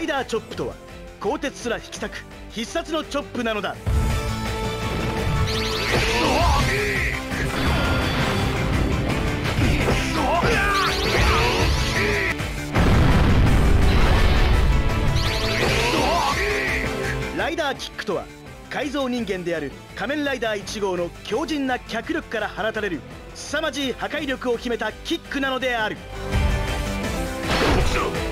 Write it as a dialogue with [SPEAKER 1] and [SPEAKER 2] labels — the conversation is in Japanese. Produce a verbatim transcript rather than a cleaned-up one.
[SPEAKER 1] イダーチョップとは鋼鉄すら引き裂く必殺のチョップなのだ。ライダーキックとは改造人間である仮面ライダーいち号の強靭な脚力から放たれる凄まじい破壊力を秘めたキックなのである。